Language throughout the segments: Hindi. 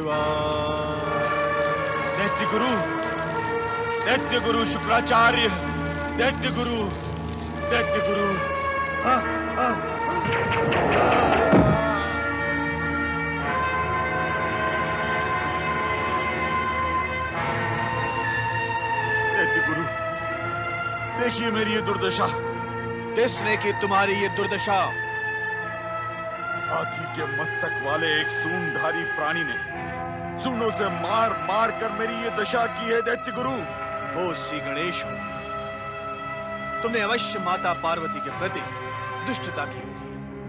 शिवाय। दैत्य गुरु शुक्राचार्य, दैत्य गुरु। दैत्य गुरु, देखिए मेरी ये दुर्दशा। किसने की तुम्हारी ये दुर्दशा? हाथी के मस्तक वाले एक सूंडधारी प्राणी ने सूंडों से मार मार कर मेरी ये दशा की है दैत्य गुरु। वो श्री गणेश होंगे। तुमने अवश्य माता पार्वती के प्रति दुष्टता की होगी।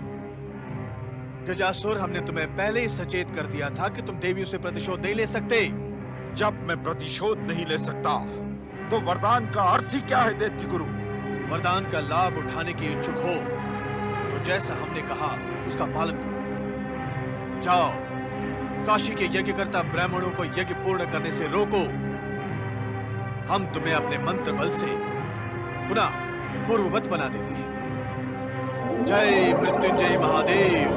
गजासुर, हमने तुम्हें पहले ही सचेत कर दिया था कि तुम देवियों से प्रतिशोध नहीं ले सकते। जब मैं प्रतिशोध नहीं ले सकता तो वरदान का अर्थ ही क्या है दैत्य गुरु? वरदान का लाभ उठाने के इच्छुक हो तो जैसा हमने कहा उसका पालन करो। जाओ, काशी के यज्ञकर्ता ब्राह्मणों को यज्ञ पूर्ण करने से रोको। हम तुम्हें अपने मंत्र बल से पुनः पूर्ववत बना देते हैं। जय मृत्युंजय महादेव।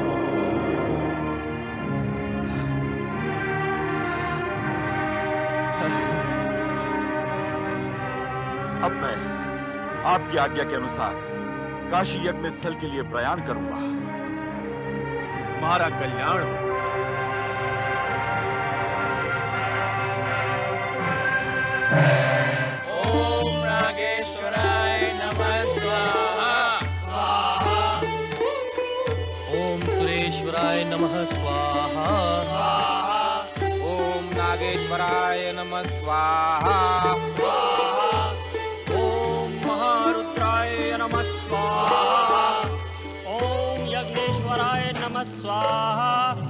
अब मैं आपकी आज्ञा के अनुसार काशी यज्ञ स्थल के लिए प्रयाण करूंगा। तुम्हारा कल्याण हो। ओम नागेश्वराय नमः स्वाहा। ओम सुरेश्वराय नमः स्वाहा। ओम नागेश्वराय नमः स्वाहा। ओम महारुद्राय नमः स्वाहा। ओम यज्ञेश्वराय नमः स्वाहा।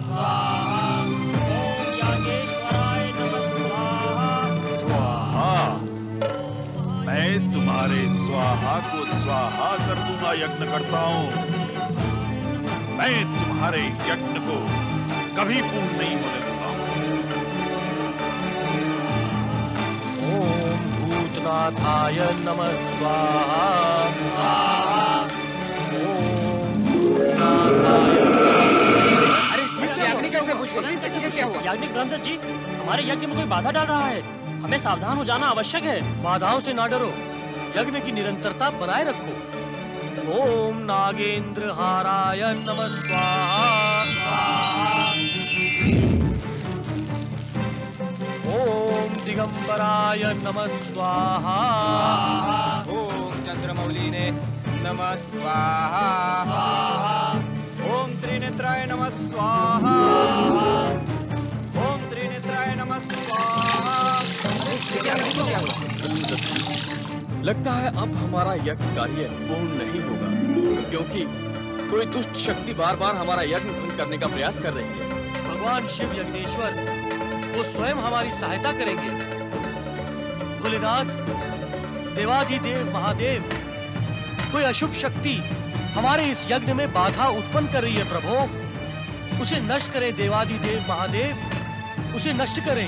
ओम याज्ञेश्वराय नमः स्वाहा। मैं तुम्हारे स्वाहा को स्वाहा कर दूंगा यज्ञ करता हूं। मैं तुम्हारे यज्ञ को कभी पूर्ण नहीं होने दूंगा। ओम भूतनाथाय नमः स्वाहा। ओम भूतनाथाय। अरे अग्नि कैसे बुझ गई? ये क्या हुआ? याज्ञिक ब्रह्मदत्त जी, हमारे यज्ञ में कोई बाधा डाल रहा है। हमें सावधान हो जाना आवश्यक है। बाधाओं से ना डरो, यज्ञ की निरंतरता बनाए रखो। ओम नागेंद्र हाराय नमः स्वाहा। ओम दिगंबराय नमः स्वाहा। ओम चंद्रमौलिने नमः स्वाहा। ओम त्रिनेत्राय नमः स्वाहा। ओम त्रिनेत्राय नमः स्वाहा। लगता है अब हमारा यज्ञ कार्य पूर्ण नहीं होगा, क्योंकि कोई दुष्ट शक्ति बार बार हमारा यज्ञ भंग करने का प्रयास कर रही है। भगवान शिव यज्ञेश्वर वो स्वयं हमारी सहायता करेंगे। भोलेनाथ, देवाधिदेव महादेव, कोई अशुभ शक्ति हमारे इस यज्ञ में बाधा उत्पन्न कर रही है। प्रभु, उसे नष्ट करें। देवाधिदेव महादेव, उसे नष्ट करें।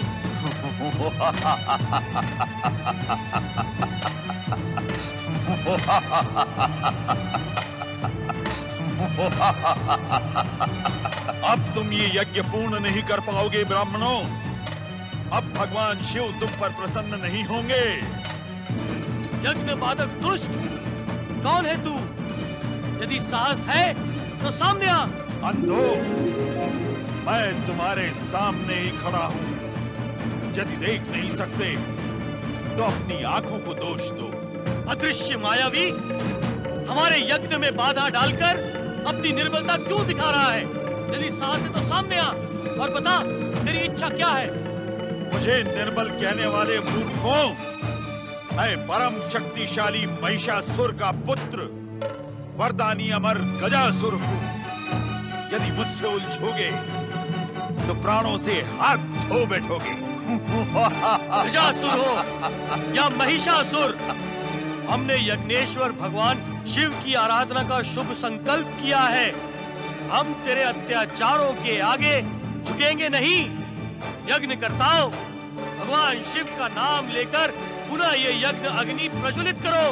अब तुम ये यज्ञ पूर्ण नहीं कर पाओगे ब्राह्मणों। अब भगवान शिव तुम पर प्रसन्न नहीं होंगे। यज्ञ बाधक दुष्ट, कौन है तू? यदि साहस है तो सामने आ। अंधो, मैं तुम्हारे सामने ही खड़ा हूं। यदि देख नहीं सकते तो अपनी आंखों को दोष दो। अदृश्य मायावी, हमारे यज्ञ में बाधा डालकर अपनी निर्बलता क्यों दिखा रहा है? यदि साहस है तो सामने आ और बता तेरी इच्छा क्या है। मुझे निर्बल कहने वाले मूर्खों, मैं परम शक्तिशाली महिषासुर का पुत्र वरदानी अमर गजासुर हूं। यदि मुझसे उलझोगे तो प्राणों से हाथ धो बैठोगे। गजासुर हो या महिषासुर, हमने यज्ञेश्वर भगवान शिव की आराधना का शुभ संकल्प किया है। हम तेरे अत्याचारों के आगे झुकेंगे नहीं। यज्ञ करताओ, भगवान शिव का नाम लेकर पुनः ये यज्ञ अग्नि प्रज्वलित करो।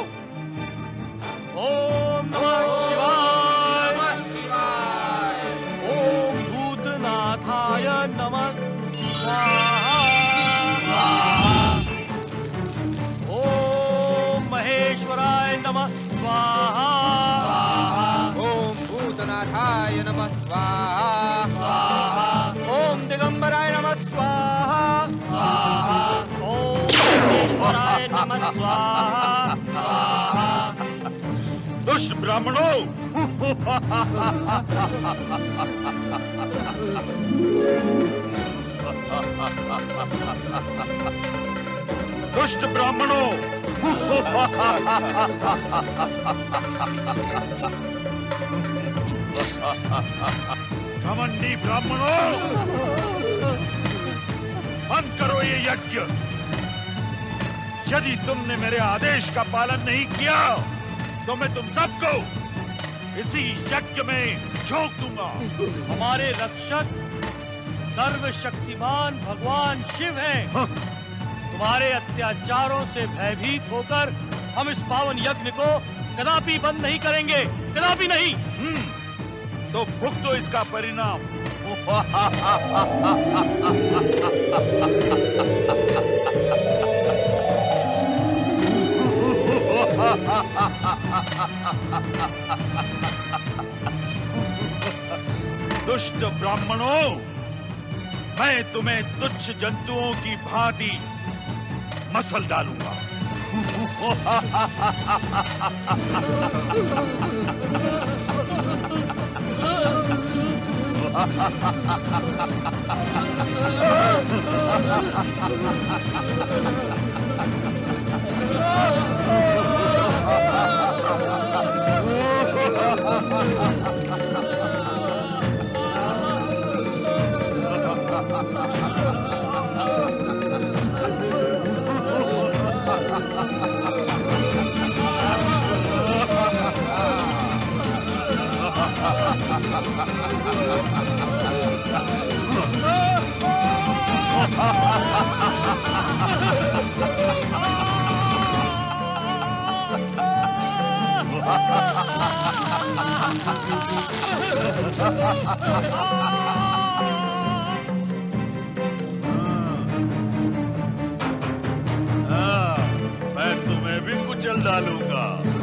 ओम नमः शिवाय। ओम भूतनाथाय नमः स्वाहा। ओम महेश्वराय नमः स्वाहा। ओम भूतनाथाय नमः स्वाहा। ओम दिगंबराय नमः स्वाहा। ओम महेश्वराय नमः स्वाहा। दुष्ट ब्राह्मणों, दुष्ट ब्राह्मणों, घमंडी ब्राह्मणों, बंद करो ये यज्ञ। यदि तुमने मेरे आदेश का पालन नहीं किया तो मैं तुम सबको इसी यज्ञ में झोंक दूंगा। हमारे रक्षक सर्वशक्तिमान भगवान शिव हैं। तुम्हारे अत्याचारों से भयभीत होकर हम इस पावन यज्ञ को कदापि बंद नहीं करेंगे, कदापि नहीं। तो भुगतो इसका परिणाम। दुष्ट ब्राह्मणों, मैं तुम्हें तुच्छ जंतुओं की भांति मसल डालूंगा। मैं तुम्हें भी कुचल डालूंगा।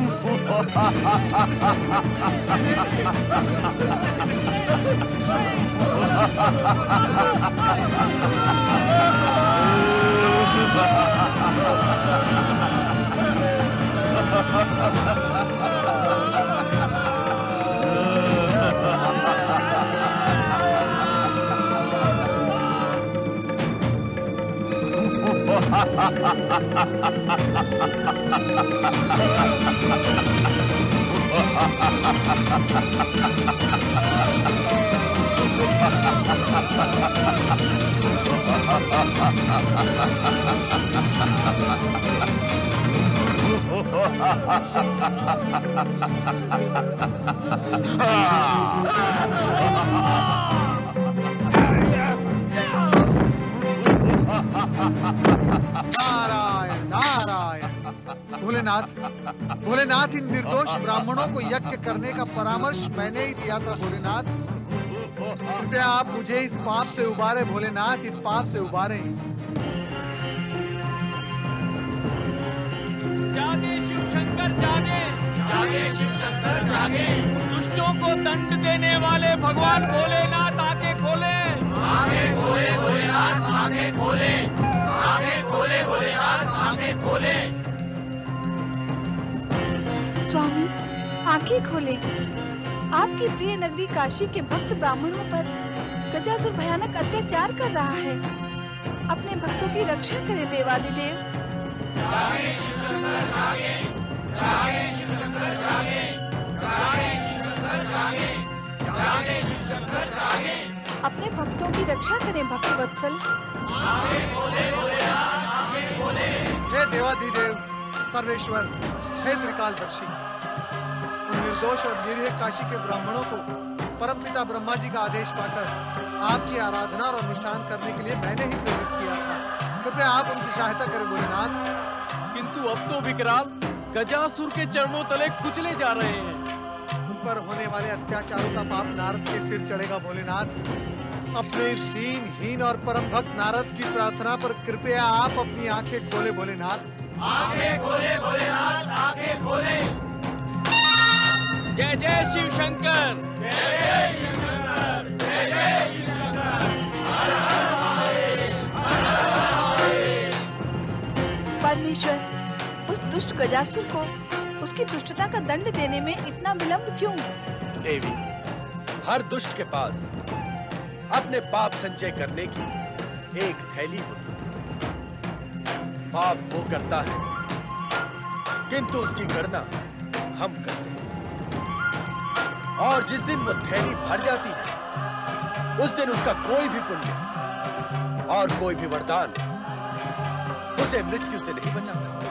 नारायण नारायण। भोलेनाथ, भोलेनाथ, इन निर्दोष ब्राह्मणों को यज्ञ करने का परामर्श मैंने ही दिया था। भोलेनाथ, कृपया आप मुझे इस पाप से उबारे। भोलेनाथ, इस पाप से उबारे। जागे शिव शंकर जागे, जागे शिव शंकर जागे। दुष्टों को दंड देने वाले भगवान भोलेनाथ आंखें खोले, आंखें खोले भोलेनाथ, आंखें खोले, आंखें खोले भोलेनाथ, आंखें खोले। स्वामी, आंखें खोले। आपकी प्रिय नगरी काशी के भक्त ब्राह्मणों पर गजासुर भयानक अत्याचार कर रहा है। अपने भक्तों की रक्षा करें देवादिदेव। जागे शिव शंकर जागे, जागे शिव शंकर जागे, जागे शिव शंकर जागे, जागे शिव शंकर जागे। अपने भक्तों की रक्षा करें भक्त वत्सल। आंखें खोले भोलेनाथ, आंखें खोले। हे देवाधिदेव, सर्वेश्वर, हे त्रिकालदर्शी, उन निर्दोष और निरीह काशी के ब्राह्मणों को परमपिता ब्रह्मा जी का आदेश पाकर आपकी आराधना और अनुष्ठान करने के लिए मैंने ही प्रेरित किया था। कृपया आप उनकी सहायता करें भोलेनाथ। किंतु अब तो विकराल गजासुर के चरणों तले कुचले जा रहे हैं। उन पर होने वाले अत्याचारों का पाप नारद के सिर चढ़ेगा भोलेनाथ। अपने इस दीनहीन और परम भक्त नारद की प्रार्थना पर कृपया आप अपनी आंखें खोले भोलेनाथ। आंखें खोले भोलेनाथ, आंखें खोले। जय जय शिव शंकर। जय जय शिव शंकर, जय जय शिव शंकर। हर हर महादेव, हर हर महादेव। परमेश्वर, उस दुष्ट गजासुर को उसकी दुष्टता का दंड देने में इतना विलंब क्यों? देवी, हर दुष्ट के पास अपने पाप संचय करने की एक थैली होती है। पाप वो करता है, किंतु उसकी गणना हम करते हैं। और जिस दिन वो थैली भर जाती है, उस दिन उसका कोई भी पुण्य और कोई भी वरदान उसे मृत्यु से नहीं बचा सकता।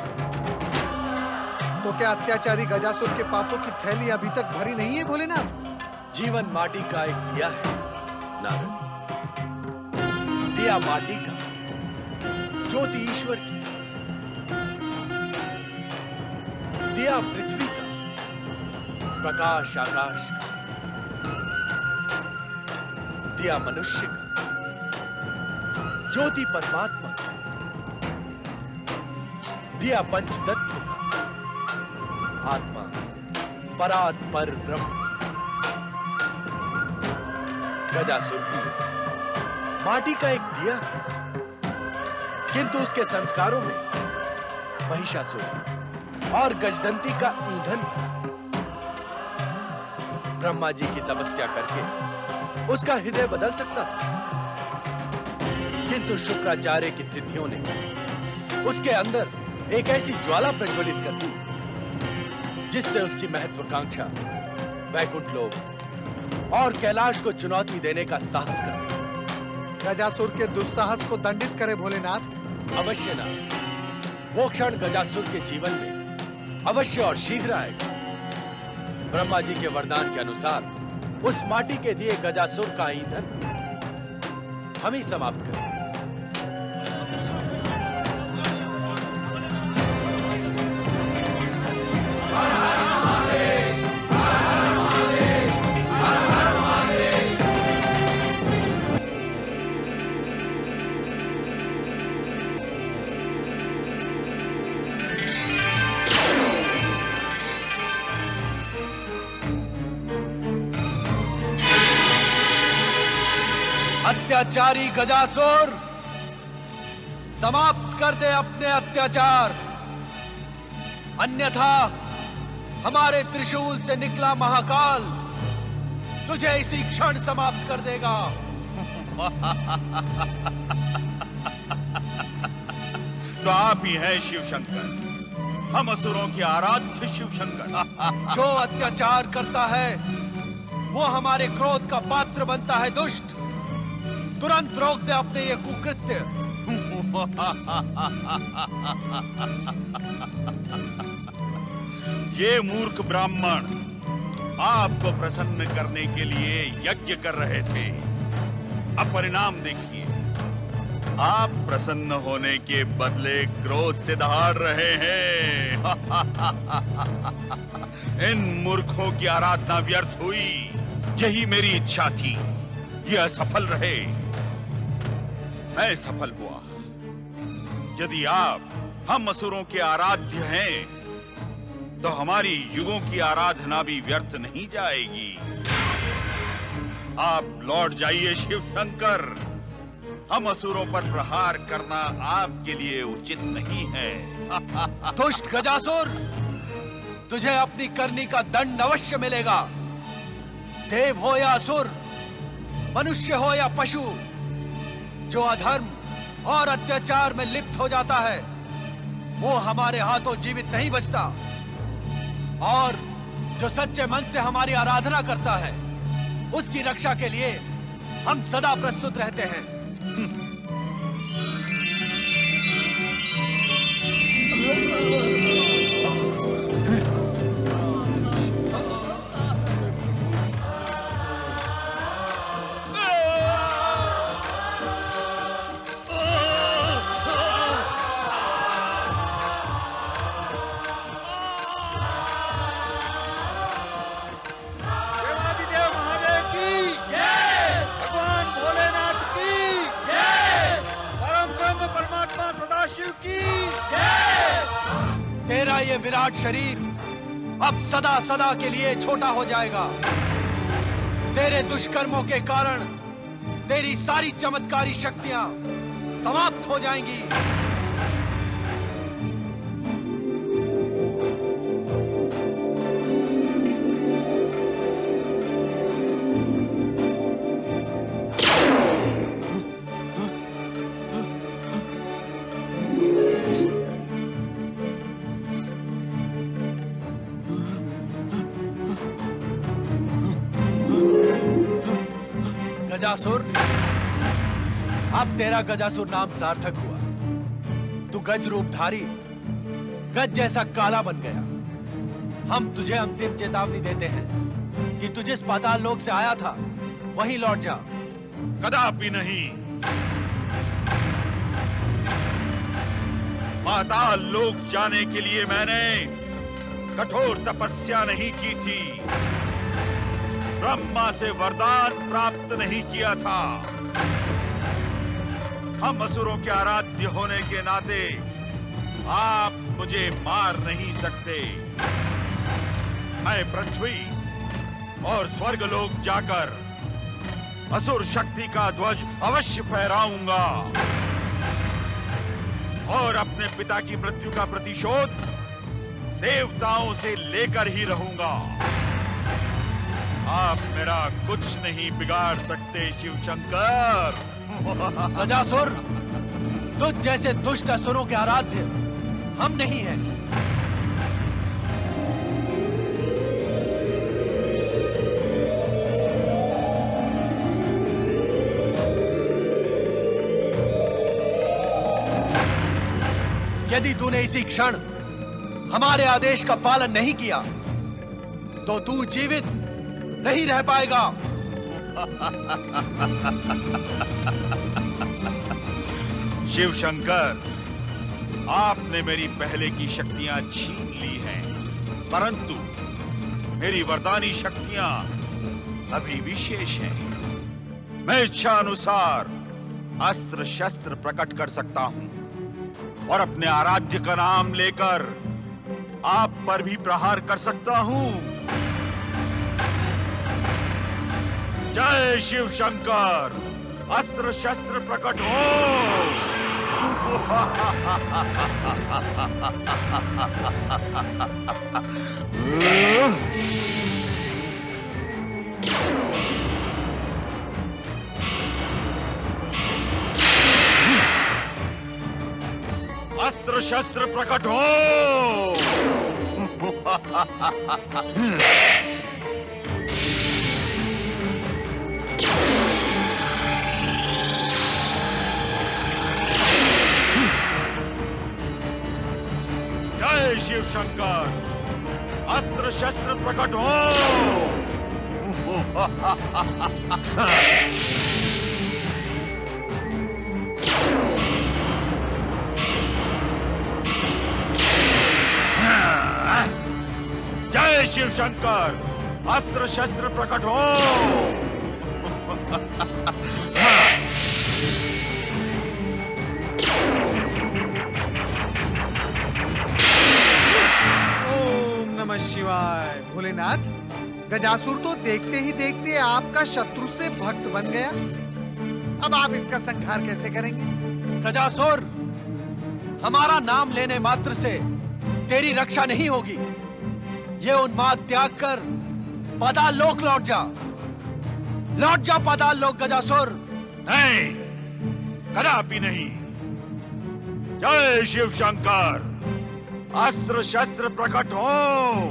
तो क्या अत्याचारी गजासुर के पापों की थैली अभी तक भरी नहीं है भोलेनाथ? जीवन माटी का एक दिया है नारद। दिया माटी का, ज्योति ईश्वर की। दिया पृथ्वी का, प्रकाश आकाश का। दिया मनुष्य का, ज्योति परमात्मा का। दिया पंचतत्व का, आत्मा परात पर ब्रह्म। गजासुर भी माटी का एक दिया है, किंतु उसके संस्कारों में महिषासुर और गजदंती का ईंधन भरा। ब्रह्मा जी की तपस्या करके उसका हृदय बदल सकता था, किंतु शुक्राचार्य की सिद्धियों ने उसके अंदर एक ऐसी ज्वाला प्रज्वलित कर दी जिससे उसकी महत्वाकांक्षा वैकुंठ लोक और कैलाश को चुनौती देने का साहस कर सके। गजासुर के दुस्साहस को दंडित करे भोलेनाथ। अवश्य ना। वो क्षण गजासुर के जीवन में अवश्य और शीघ्र आएगा। ब्रह्मा जी के वरदान के अनुसार उस माटी के दिए गजासुर का ईंधन हम ही समाप्त करें। अत्याचारी गजासुर, समाप्त कर दे अपने अत्याचार, अन्यथा हमारे त्रिशूल से निकला महाकाल तुझे इसी क्षण समाप्त कर देगा। तो आप ही हैं शिव शंकर, हम असुरों के आराध्य शिव शंकर। जो अत्याचार करता है वो हमारे क्रोध का पात्र बनता है। दुष्ट, तुरंत रोक दे अपने ये कुकृत्य। ये मूर्ख ब्राह्मण आपको प्रसन्न करने के लिए यज्ञ कर रहे थे। अब परिणाम देखिए, आप प्रसन्न होने के बदले क्रोध से दहाड़ रहे हैं। इन मूर्खों की आराधना व्यर्थ हुई। यही मेरी इच्छा थी, यह असफल रहे। मैं सफल हुआ। यदि आप हम असुरों के आराध्य हैं, तो हमारी युगों की आराधना भी व्यर्थ नहीं जाएगी। आप लौट जाइए शिव शंकर। हम असुरों पर प्रहार करना आपके लिए उचित नहीं है। दुष्ट गजासुर, तुझे अपनी करनी का दंड अवश्य मिलेगा। देव हो या असुर, मनुष्य हो या पशु, जो अधर्म और अत्याचार में लिप्त हो जाता है वो हमारे हाथों जीवित नहीं बचता। और जो सच्चे मन से हमारी आराधना करता है उसकी रक्षा के लिए हम सदा प्रस्तुत रहते हैं। भगवान भोलेनाथ ये विराट शरीर अब सदा सदा के लिए छोटा हो जाएगा। तेरे दुष्कर्मों के कारण तेरी सारी चमत्कारी शक्तियां समाप्त हो जाएंगी। गजासुर, अब तेरा गजासुर नाम सार्थक हुआ। तू गज रूपधारी, गज जैसा काला बन गया। हम तुझे अंतिम चेतावनी देते हैं कि तू जिस पाताल लोक से आया था वहीं लौट जा। कदापि नहीं। पाताल लोक जाने के लिए मैंने कठोर तपस्या नहीं की थी, ब्रह्मा से वरदान प्राप्त नहीं किया था। हम असुरों के आराध्य होने के नाते आप मुझे मार नहीं सकते। मैं पृथ्वी और स्वर्गलोक जाकर असुर शक्ति का ध्वज अवश्य फहराऊंगा और अपने पिता की मृत्यु का प्रतिशोध देवताओं से लेकर ही रहूंगा। आप मेरा कुछ नहीं बिगाड़ सकते शिव शंकर। गजासुर, तुझ जैसे दुष्ट असुरों के आराध्य हम नहीं हैं। यदि तूने इसी क्षण हमारे आदेश का पालन नहीं किया तो तू जीवित नहीं रह पाएगा। शिव शंकर, आपने मेरी पहले की शक्तियां छीन ली हैं, परंतु मेरी वरदानी शक्तियां अभी भी शेष हैं। मैं इच्छा अनुसार अस्त्र शस्त्र प्रकट कर सकता हूं और अपने आराध्य का नाम लेकर आप पर भी प्रहार कर सकता हूं। जय शिव शंकर, अस्त्र शस्त्र प्रकट हो। अस्त्र शस्त्र प्रकट हो। जय शिव शंकर, अस्त्र शस्त्र प्रकट हो। जय शिव शंकर, अस्त्र शस्त्र प्रकट हो। ओम नमः शिवाय। भोलेनाथ, गजासुर तो देखते ही देखते आपका शत्रु से भक्त बन गया। अब आप इसका संहार कैसे करेंगे? गजासुर, हमारा नाम लेने मात्र से तेरी रक्षा नहीं होगी। ये उन्माद त्याग कर पाताल लोक लौट जा। लौट जा पाताल लोक गजासुर। नहीं, कदापि नहीं। जय शिव शंकर, अस्त्र शस्त्र प्रकट हो।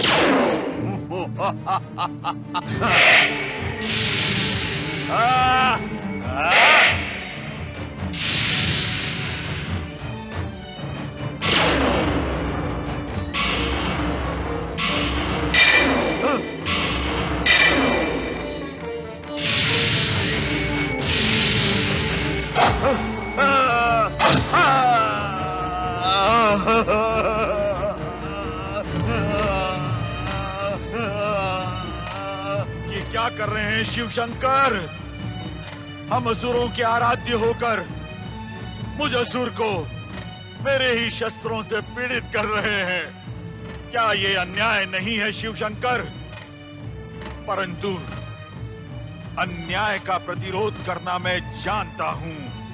ये क्या कर रहे हैं शिव शंकर? हम असुरों के आराध्य होकर मुझ असुर को मेरे ही शस्त्रों से पीड़ित कर रहे हैं। क्या ये अन्याय नहीं है शिवशंकर? परंतु अन्याय का प्रतिरोध करना मैं जानता हूं।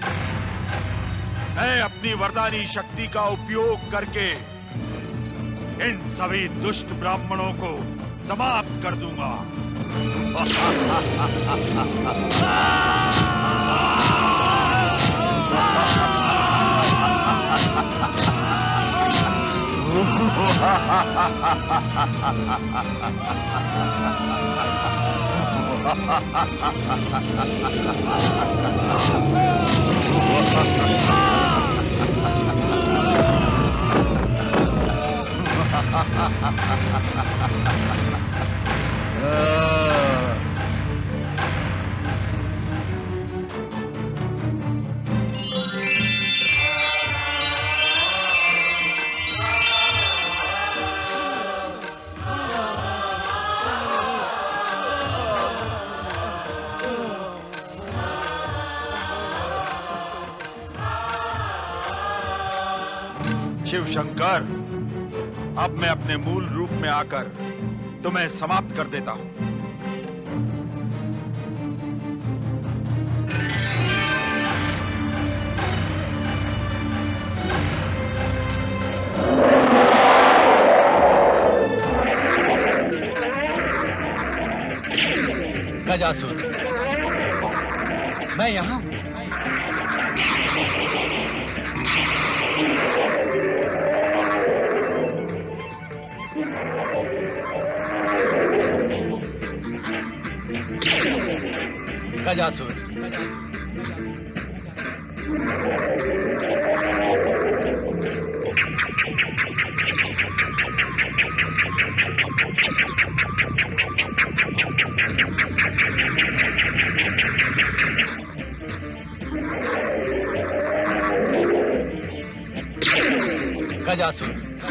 मैं अपनी वरदानी शक्ति का उपयोग करके इन सभी दुष्ट ब्राह्मणों को समाप्त कर दूंगा। शिवशंकर, अब मैं अपने मूल रूप में आकर तुम्हें समाप्त कर देता हूं। गजासुर, मैं यहां हूं। गजासुर, गजासुर,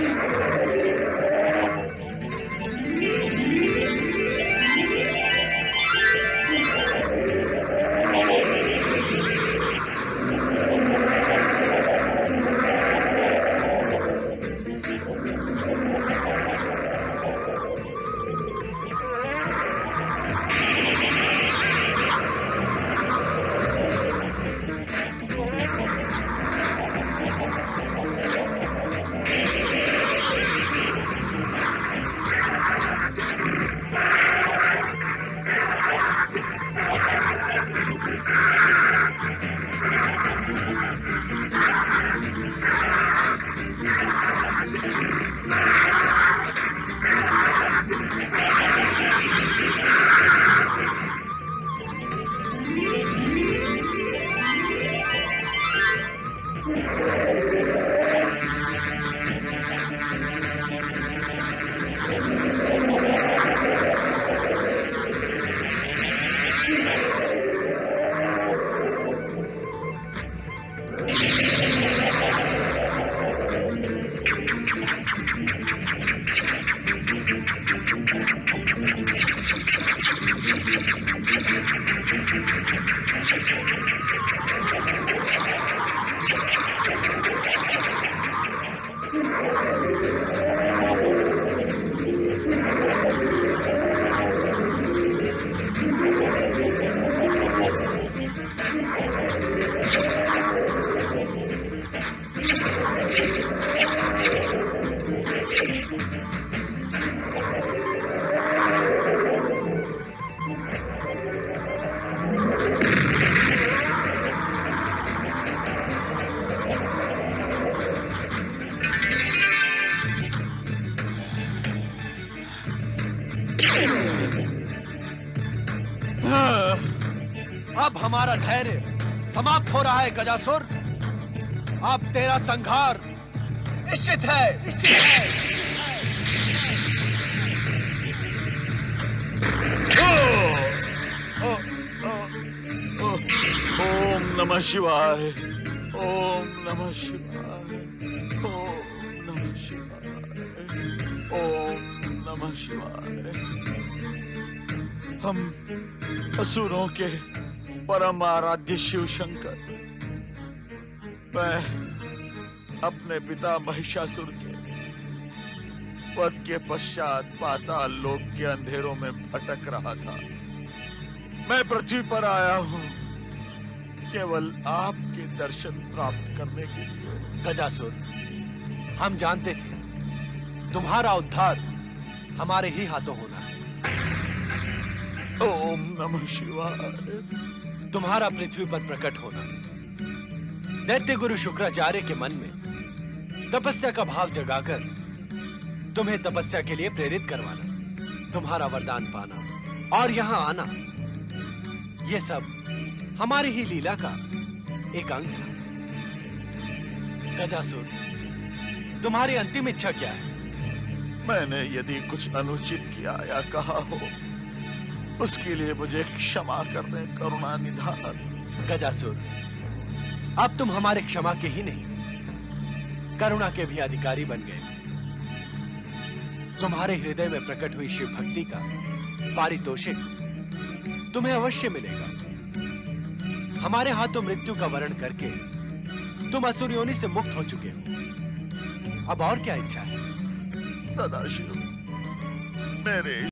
अब हमारा धैर्य समाप्त हो रहा है गजासुर। अब तेरा संहार निश्चित है, निश्चित है। ओम नमः शिवाय, ओम नमः शिवाय, ओम नमः शिवाय, ओम नमः शिवाय। हम असुरों के परम आराध्य शिव शंकर, मैं अपने पिता महिषासुर के वध के पश्चात पाताल लोक के अंधेरों में भटक रहा था। मैं पृथ्वी पर आया हूँ केवल आपके दर्शन प्राप्त करने के लिए। गजासुर, हम जानते थे तुम्हारा उद्धार हमारे ही हाथों होना है। ओम नमः शिवाय। तुम्हारा पृथ्वी पर प्रकट होना, दैत्य गुरु शुक्राचार्य के मन में तपस्या का भाव जगाकर तुम्हें तपस्या के लिए प्रेरित करवाना, तुम्हारा वरदान पाना और यहां आना, यह सब हमारी ही लीला का एक अंग था। गजासुर, तुम्हारी अंतिम इच्छा क्या है? मैंने यदि कुछ अनुचित किया या कहा हो, उसके लिए मुझे क्षमा कर दें करुणा निधान। गजासुर, अब तुम हमारे क्षमा के ही नहीं, करुणा के भी अधिकारी बन गए। तुम्हारे हृदय में प्रकट हुई शिव भक्ति का पारितोषिक तुम्हें अवश्य मिलेगा। हमारे हाथों मृत्यु का वरण करके तुम असुर योनि से मुक्त हो चुके हो। अब और क्या इच्छा है? सदाशिव, मेरे